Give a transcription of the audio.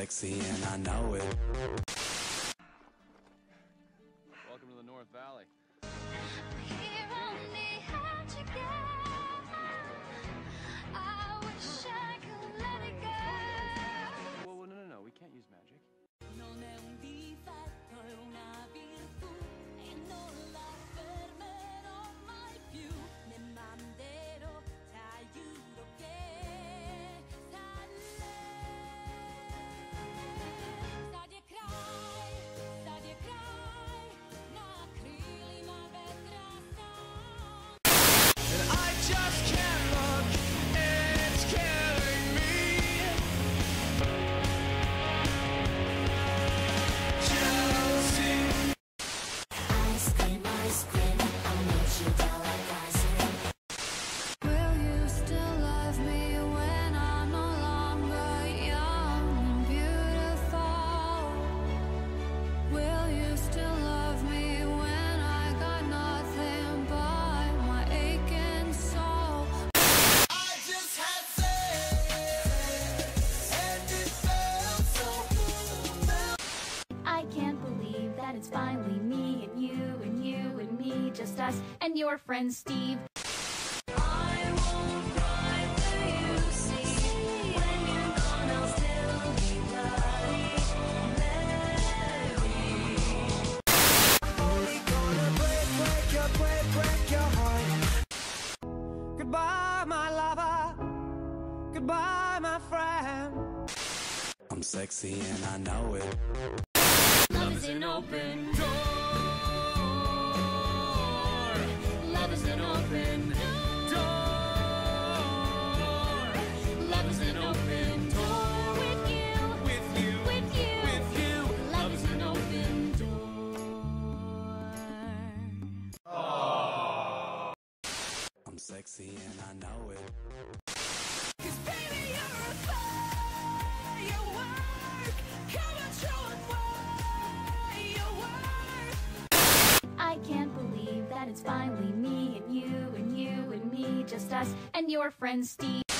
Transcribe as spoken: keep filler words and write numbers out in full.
sexy and I know it. Welcome to the North Valley. Here only had you go. I wish I could let it go. Whoa, whoa, no, no, no, we can't use magic. Non è un difetto, è una virtù e non la fermerò mai più. Ne manderò, ti aiuto che sale. Stadie kraj, stadie kraj, na krilima vetra sam. And I just can't look, it's killing me. Jealousy. Ice cream, ice cream, I'll melt you down like ice cream. Will you still love me when I'm no longer young and beautiful? Will you still love me when I got nothing but my aching soul? I just had sex, and it felt so good. I can't believe that it's finally me and you and you and me, just us and your friend Steve. I won't cry till you see. When you're gone, I'll still be bloody Mary. Only gonna break, break your, break, break your heart. Goodbye, my lover. Goodbye, my friend. I'm sexy and I know it. Love is an open door. Love is an open door. Love is an open door. With you, With you, with you, with you. love is an open door. I'm sexy and I know it. 'Cause baby, you're a firework. Come on, show 'em why you're worth. I can't believe that it's finally me and you and you and me, just us and your friend Steve.